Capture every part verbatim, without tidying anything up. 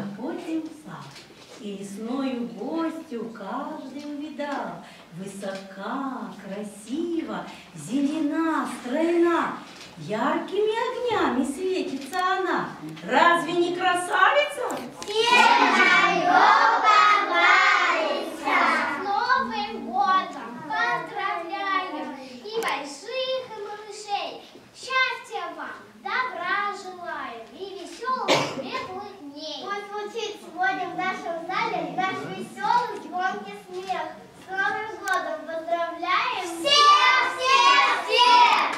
заходим в сад, и лесною гостью каждый увидал. Высока, красива, зелена, стройна, яркими огнями светится она. Разве не красавица? Все на любовались! С Новым годом поздравляем и больших, и малышей. Счастья вам, добра желаю и веселых, светлых дней. Пусть звучит сегодня в нашем зале наш веселый, звонкий смех. С Новым годом поздравляем всех, всех, всех!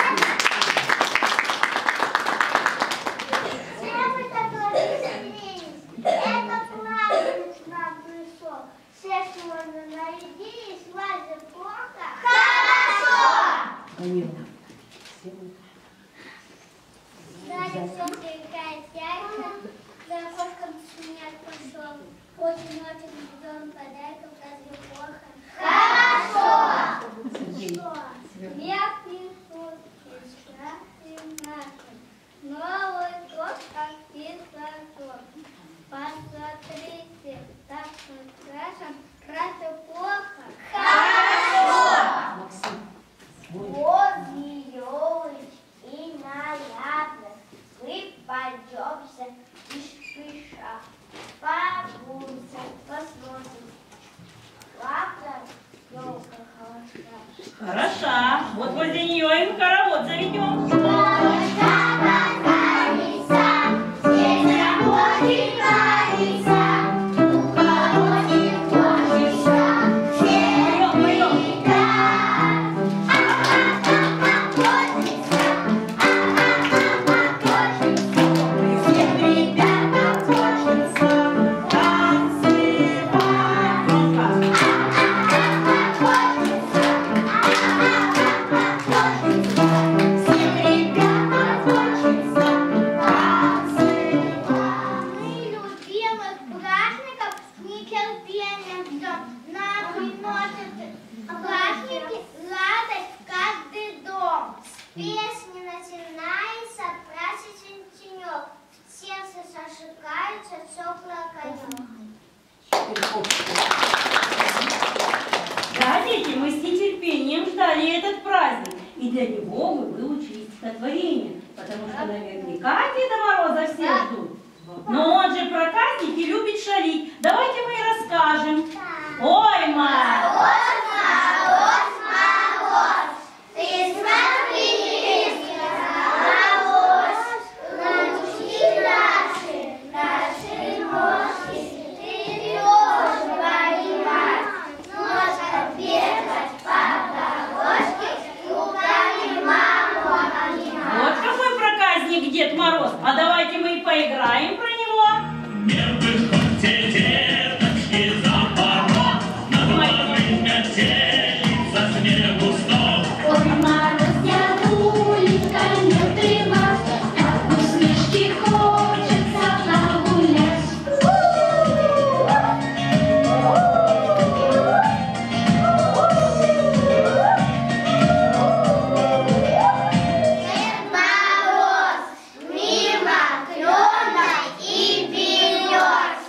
Все мы такой веселились. Это праздник к нам пришел. Все сегодня нарядились, разве плохо? Хорошо! Сзади все сверкает ярко, за окошком снег пошел. Очень-очень ждем подарков, разве плохо? Хорошо! Что? Крепкие сутки, счастье наше, Новый год, как писаток. Посмотрите, так прекрасен, разве плохо? Хорошо! Возле елочки нарядно выпадемся и спеша. Бабуся, посмотрим. Ладно, елка хороша. Хороша. Вот возле нее и мы хоровод заведем. Да, дети, мы с нетерпением ждали этот праздник, и для него мы выучили стихотворение, потому что наверняка Деда Мороза все ждут. Но он же проказник и любит шалить. Давайте мы и расскажем. Ой, Мороз, Мороз, Мороз, ты смотри, Мороз, научи наши, наши ножки, ты тоже понимаешь, ножка бегать по дорожке, руками маму обнимать. вот какой проказник Дед Мороз. А давайте мы и поиграем про него. Не выходите, деточки, за порог, на головы метелица, снегу снов. Ой, Мороз, дядулечка, не тревожься, как усмешки хочется прогулять. Дед Мороз мимо клена и берез.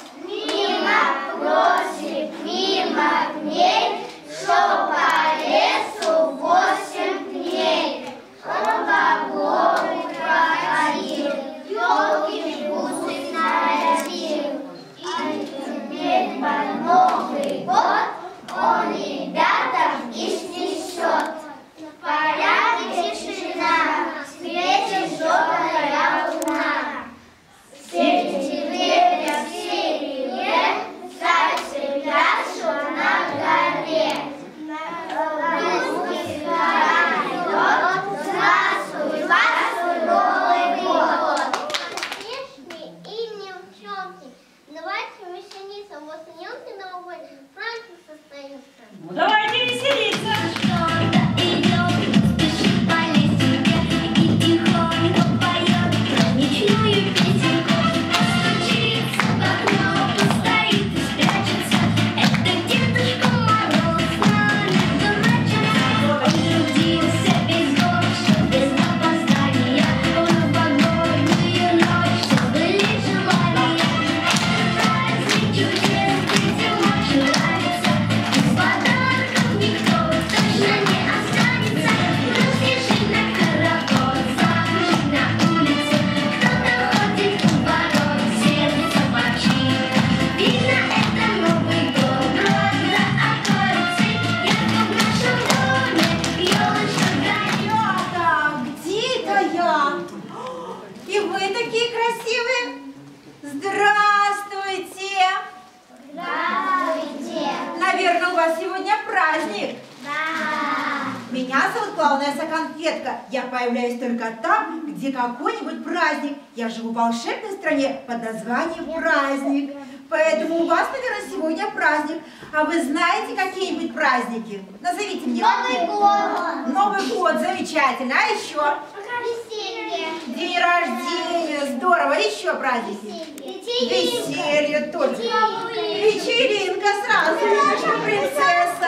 конфетка. Я появляюсь только там, где какой-нибудь праздник. Я живу в волшебной стране под названием праздник. Поэтому у вас, наверное, сегодня праздник. А вы знаете какие-нибудь праздники? Назовите мне. Новый год. Новый год, замечательно. А еще? Веселье. День рождения, здорово. Еще праздники. Веселье тоже. Вечеринка сразу. Видишь, принцесса.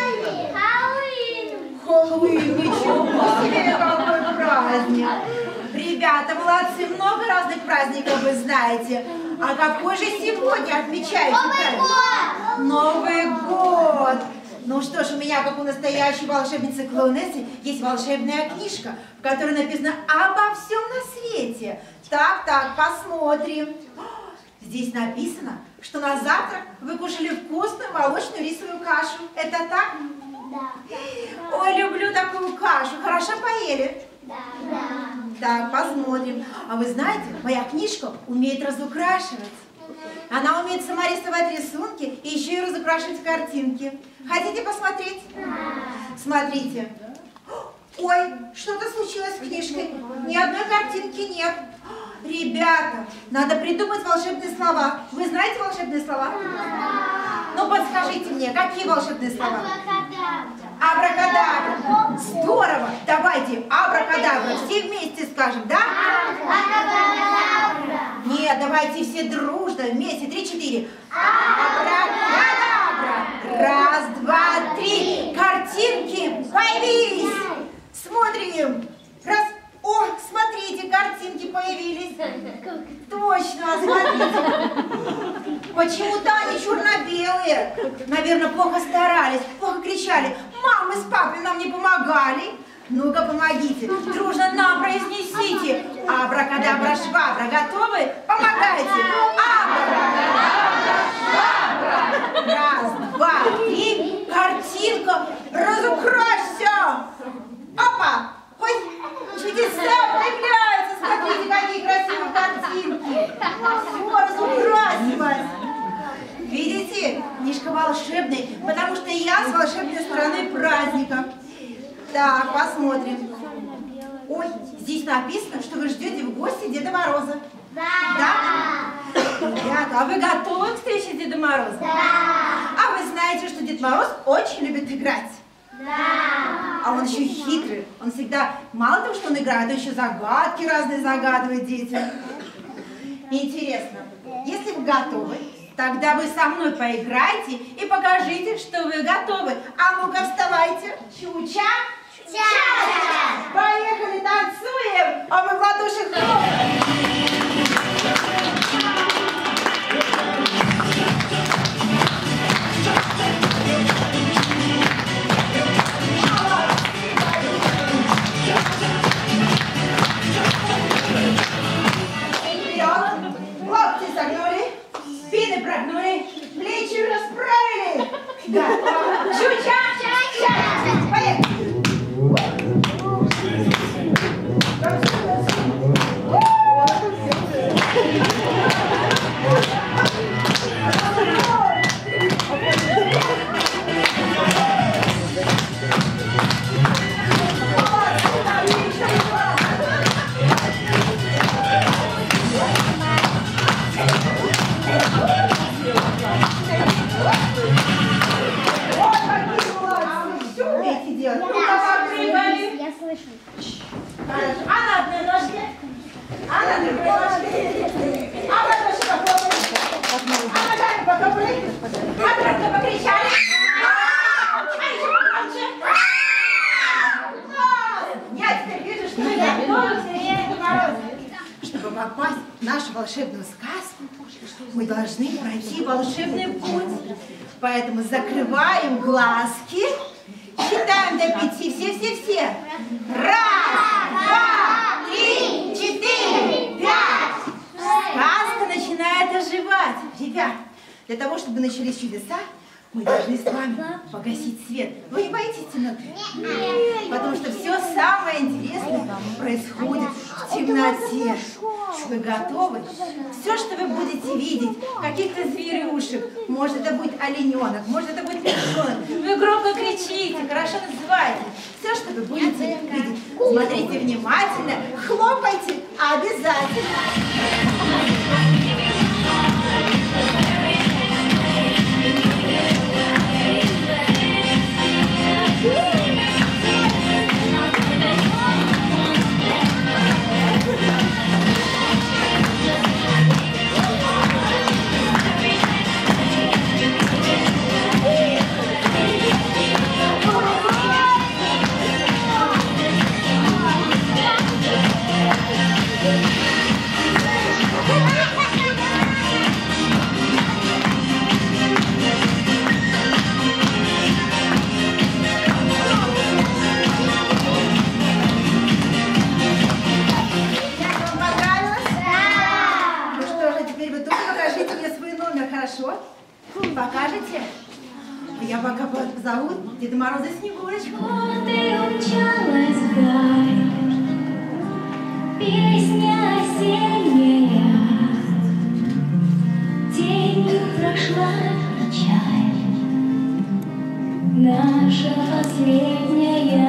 Хэллоуин. Хэллоуин, ничего себе, какой праздник. Ребята, молодцы, много разных праздников вы знаете. А какой же сегодня отмечаете праздник? Новый год. Ну что ж, у меня, как у настоящей волшебницы клоунессы, есть волшебная книжка, в которой написано обо всем на свете. Так, так, посмотрим. Здесь написано, что на завтрак вы кушали вкусную молочную рисовую кашу. Это так? Да. Ой, люблю такую кашу. Хорошо поели? Да. Да. Так, посмотрим. А вы знаете, моя книжка умеет разукрашивать. Она умеет сама рисовать рисунки и еще и разукрашивать картинки. Хотите посмотреть? Да. Смотрите. Ой, что-то случилось с книжкой. Ни одной картинки нет. Ребята, надо придумать волшебные слова. Вы знаете волшебные слова? Да. Ну, подскажите мне, какие волшебные слова? Абракадабра. Абракадабра. Здорово. Давайте абракадабра. Все вместе скажем, да? Абракадабра. Нет, давайте все дружно, вместе. Три-четыре. Абракадабра. Раз, два, три. Картинки появились. Смотрим. Раз. О, смотрите, картинки появились. Точно, смотрите. Почему-то они черно-белые. Наверное, плохо старались, плохо кричали. Мамы с папой нам не помогали. Ну-ка, помогите. Дружно нам произнесите. Абракадабра, швабра. Готовы? Помогайте. Абракадабра, швабра. Раз, два, три. Картинка. Разукрасься. Опа. Ой, чудеса появляются. Смотрите, какие красивые картинки. Все разукрасилось. Видите? Книжка волшебная, потому что я с волшебной страны праздника. Так, посмотрим. Ой, здесь написано, что вы ждете в гости Деда Мороза. Да. Да? Ребята, а вы готовы к встрече с Дедом Морозом? Да. А вы знаете, что Дед Мороз очень любит играть? Да. А он еще хитрый. Он всегда, мало того, что он играет, он еще загадки разные загадывает детям. Интересно, если вы готовы, тогда вы со мной поиграйте и покажите, что вы готовы. А ну-ка, вставайте. Чуча. Ча-ча. Поехали, танцуем. А мы в ладоши хлопаем. Локти согнули, спины прогнули, плечи расправили. Да. Чуча, ча-ча. Поехали. Я слышу. А на одной ножке? А на другой ножке? А в ладоши похлопали? А ногами потопали? А громко покричали? А еще погромче? Я теперь вижу, что вы готовы к встрече Деда Мороза. Чтобы попасть в нашу волшебную сказку, мы должны пройти волшебный путь. Поэтому закрываем глазки. Считаем до пяти. Все-все-все. Раз, два, три, четыре, пять. Сказка начинает оживать. Ребят, для того, чтобы начались чудеса, Мы должны с вами погасить свет. Вы не боитесь темноты? Нет. Потому что все самое интересное происходит в темноте. Вы готовы? Все, что вы будете видеть, каких-то зверюшек, может это будет олененок, может это будет лягушонок, вы громко кричите, хорошо называете. Все, что вы будете видеть, смотрите внимательно, хлопайте обязательно. Покажете? Я пока позову Деда Мороза и Снегурочку. Вот и умчалась вдаль песня осенняя, тенью прошла печаль наша последняя.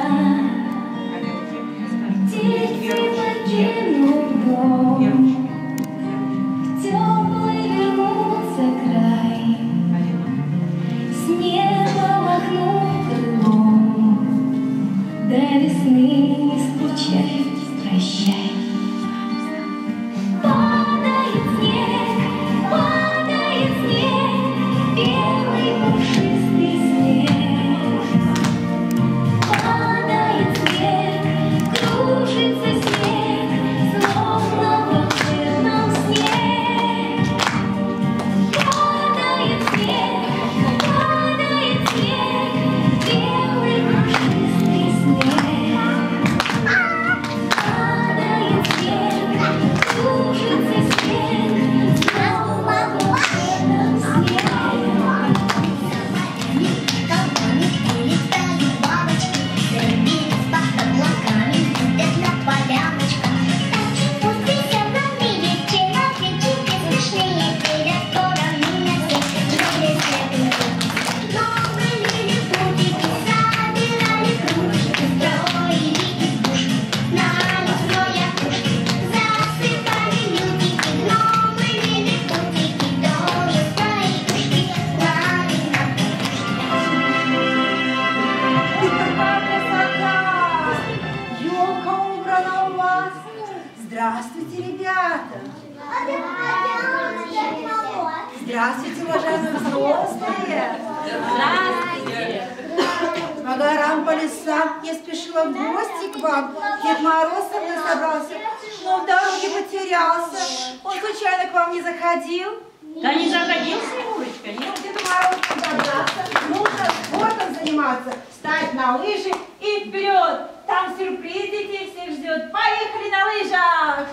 Дети покинул дом, в теплый вернулся край. Небо махнул крылом, до весны не скучай, прощай. Падает снег, падает снег, белый пушистый снег. Падает снег, кружится снег, словно в волшебном сне. Падает снег, Здравствуйте, ребята! Здравствуйте, уважаемые взрослые! Здравствуйте! По горам, по лесам я спешила в гости к вам. Дед Мороз со мной собрался, но в дороге потерялся. Он случайно к вам не заходил? Да не заходил, Снегурочка, нет. Дед Мороз подобраться, нужно спортом заниматься, встать на лыжи и вперед! Там сюрприз детей всех ждет. Поехали на лыжах!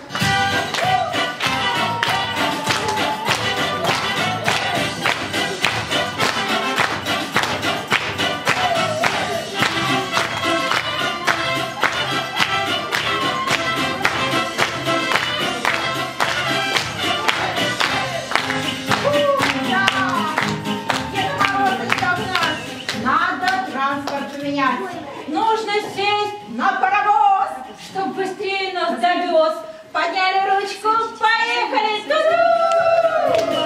Надо транспорт поменять. Нужно сесть на паровоз, чтоб быстрее нас довез. Подняли ручку, поехали! Ту-ду!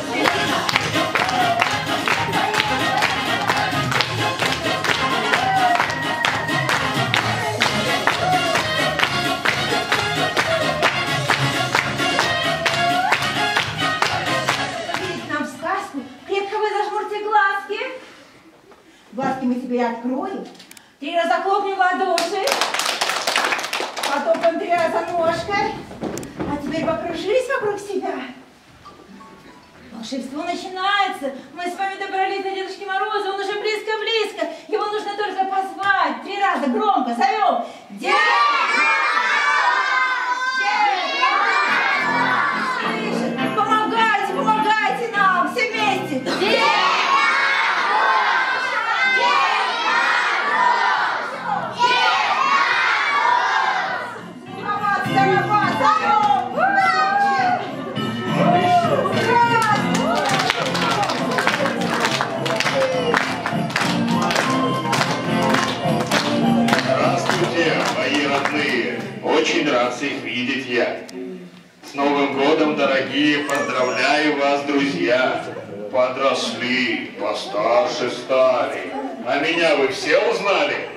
Видите нам сказку? Крепко вы зажмурьте глазки. Глазки мы себе откроем. Три раза хлопнем в ладоши. Потом три раза ножкой. А теперь покружились вокруг себя. Волшебство начинается. Мы с вами добрались до Дедушки Мороза. Он уже близко-близко. Его нужно только позвать. Три раза громко зовем. Дед Мороз! Помогайте, помогайте нам. Все вместе. Дед Мороз! Поздравляю вас, друзья. Подросли, постарше стали. А меня вы все узнали?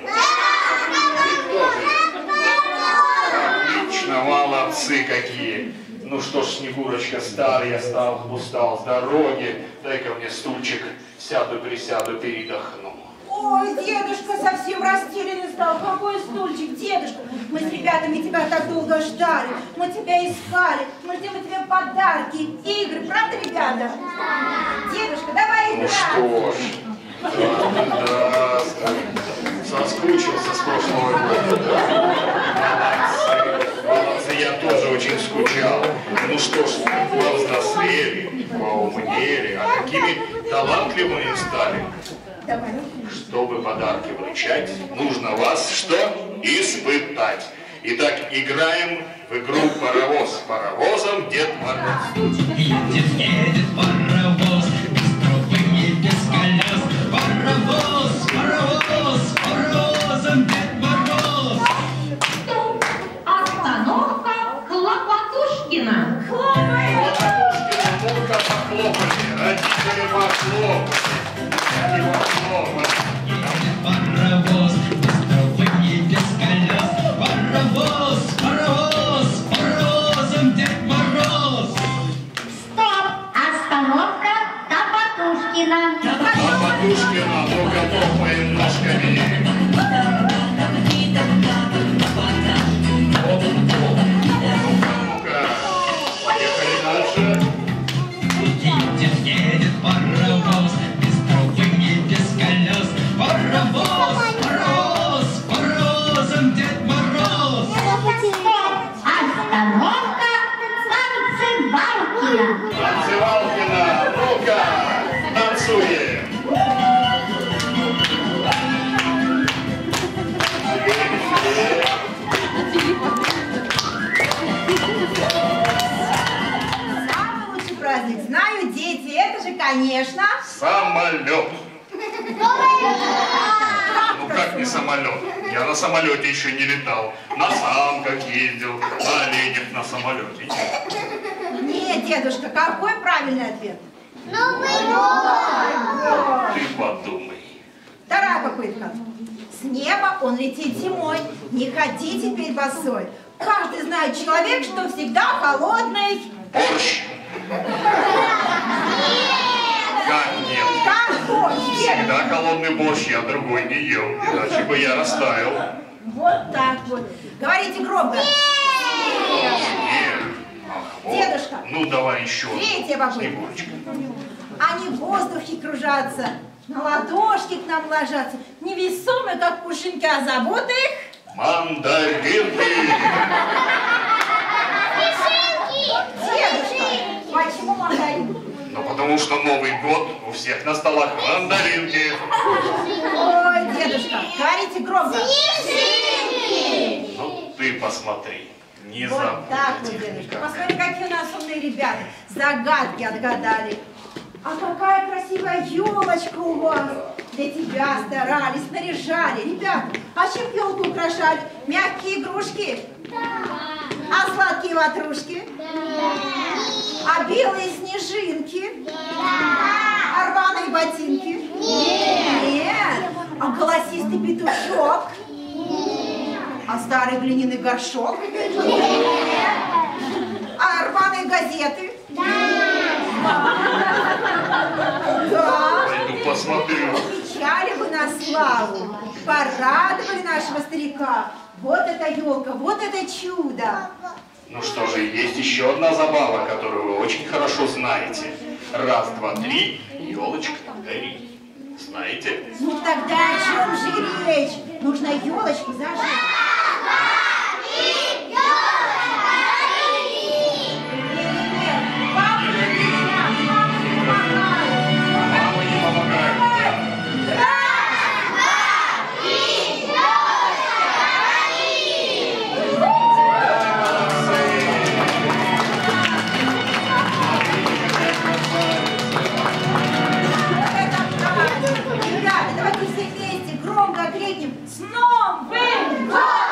Отлично, молодцы какие. Ну что ж, Снегурочка, старый я стал, устал с дороги. Дай-ка мне стульчик, сяду-присяду, передохну. Ой, дедушка совсем растерянный стал. Какой стульчик, дедушка? Мы с ребятами тебя так долго ждали. Мы тебя искали. Мы ждем от тебя подарки, игры. Правда, ребята? Да. Дедушка, давай играть. Ну что ж, здравствуй. Соскучился с прошлого года, да? Молодцы, молодцы, я тоже очень скучал. Ну что ж, повзрослели, поумнели, а какими талантливыми стали. Давай. Чтобы подарки вручать, нужно вас что? Испытать. Итак, играем в игру «Паровоз». Паровозом Дед Мороз. Едет, едет паровоз, без трубы и без колес. Паровоз, паровоз, паровозом Дед Мороз. Остановка Хлопотушкина. Хлопушкина, ну-ка похлопали, родители похлопали. Они похлопали. Едет паровоз, без трубы и без колес. Паровоз, паровоз, паровозом Дед Мороз. Стоп! Остановка Хлопотушкина. Хлопушкина, ну-ка топаем ножками. Ну-ка, поехали дальше. Едет, едет паровоз, без трубы и без колес. Паровоз, паровоз, паровозом Дед Мороз. Остановка Танцевалкина. Танцевалкина, ну-ка, танцуем. Самый лучший праздник, знаю, дети, это же, конечно... Самолет. Ну как не самолет? Я на самолете еще не летал. На санках ездил, на оленях на самолете. Нет, дедушка, какой правильный ответ? Новый год! Ты подумай. Вторая попытка. С неба он летит зимой. Не ходи теперь босой. Каждый знает человек, что всегда холодный. Борщ. Как нет? Как хочешь. Всегда холодный борщ, я другой не ел, иначе бы я растаял. Вот так вот. Говорите громко. Нет. Ах, вот. Дедушка. Ну давай еще. Третья попытка. Снегурочка. Они в воздухе кружатся, на ладошки к нам ложатся, невесомые, как пушинки, а зовут их... Мандаринки. Дедушка, почему мандарин? Ну потому что Новый год, у всех на столах мандаринки. Ой, дедушка, говорите громко. Ну ты посмотри, не Вот забудь так вот, этих дедушка. никогда. Посмотри, какие у нас умные ребята. Загадки отгадали. А какая красивая елочка у вас. Для тебя старались, наряжали. Ребята, а чем елку украшали? Мягкие игрушки? А сладкие ватрушки? А белые снежинки? А рваные ботинки? Нет. А голосистый петушок? А старый глиняный горшок? А рваные газеты? Да. Пойду посмотрю. Печали вы на славу, порадовали нашего старика. Вот эта елка, вот это чудо. Ну что же, есть еще одна забава, которую вы очень хорошо знаете. Раз, два, три, елочка гори. Знаете? Ну тогда о чем же речь? Нужно елочку зажечь. Мама не помогает. Ребята, давайте все вместе громко крикнем: с Новым годом!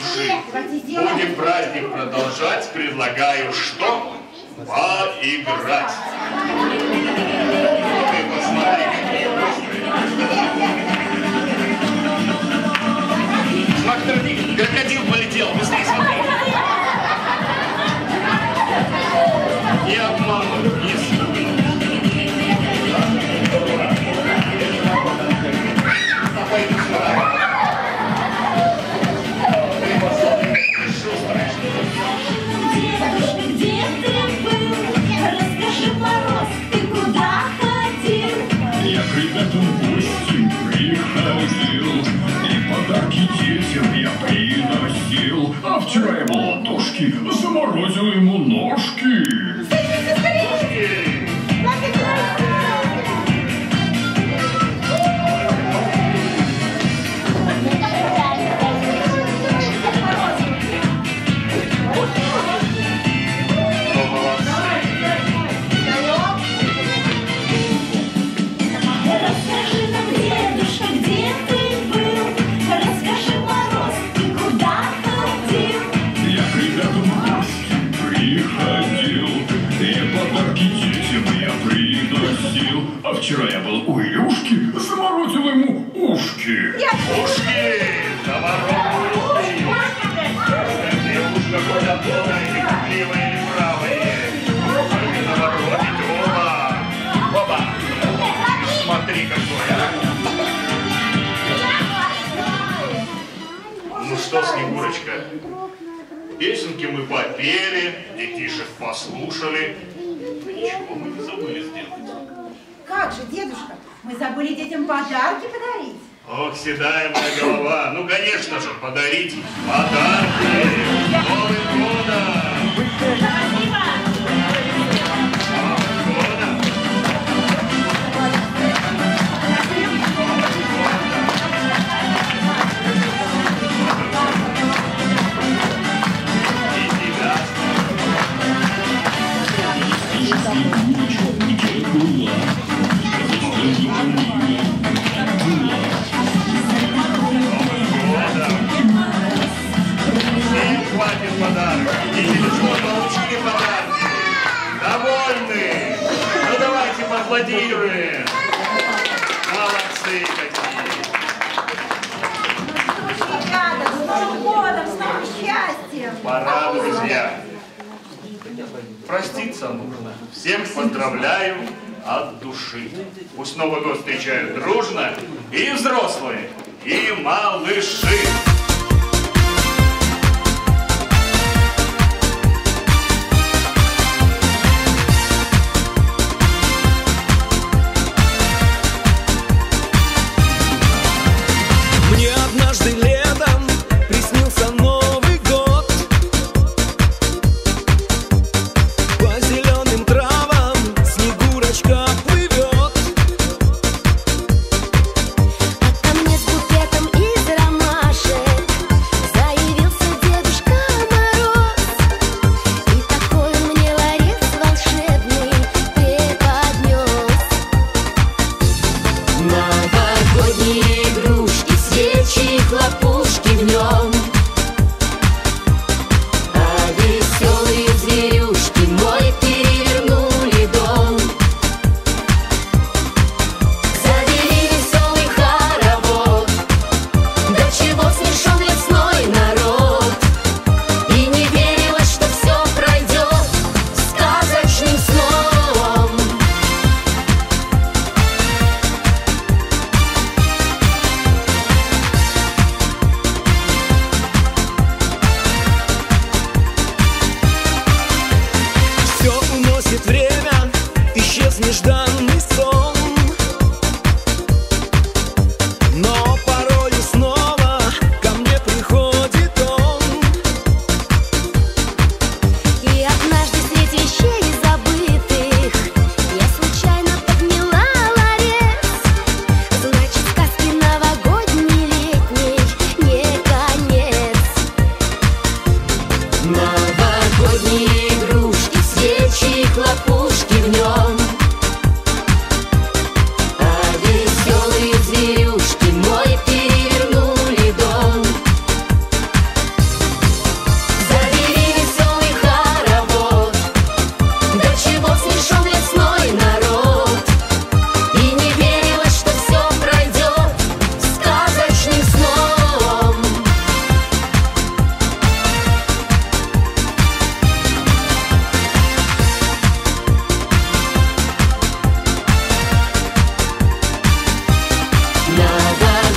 души. Будем праздник продолжать. Предлагаю что? Поиграть. Ты посмотри, какие быстрые. Смотри, крокодил полетел. Быстрее смотри. Не обманут, не спугнут. Пойду сюда. Ты посмотри, шустрый. Дедушка, где ты был? Расскажи, Мороз, ты куда ходил? Я к ребятам в гости приходил, и подарки детям я приносил. А вчера я в ладошки заморозил ему ножки. Расскажи нам, дедушка, где ты был? Расскажи, Мороз, ты куда ходил? Я к ребятам в гости приходил, и подарки детям я приносил. А вчера я был у Илюшки, заморозил ему ушки. Ушки! Заморозил ушки! Девушка, хоть одна, или левая, или правая. Только заморозить оба. Оба! Смотри, какой, а! Ну что, Снегурочка, песенки мы попели, детишек послушали. А ничего мы не забыли сделать. Как же, дедушка, мы забыли детям подарки подарить. Ох, седая моя голова. Ну, конечно же, подарить подарки с Новым годом! Спасибо! С Новым годом! И тебя. Где была? Всем хватит подарок. Идите, что получили подарки. Довольны? Ну давайте поаплодируем. Молодцы какие. Ребята, с Новым годом, с новым счастьем. Пора, друзья. Проститься нужно. Всех поздравляю от души. Пусть Новый год встречают дружно и взрослые, и малыши. Мне однажды летом приснился Новый год. По зеленым травам Снегурочка плывет. А ко мне с букетом из ромашек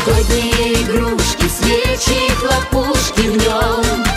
Новогодние игрушки, свечи, хлопушки в нем.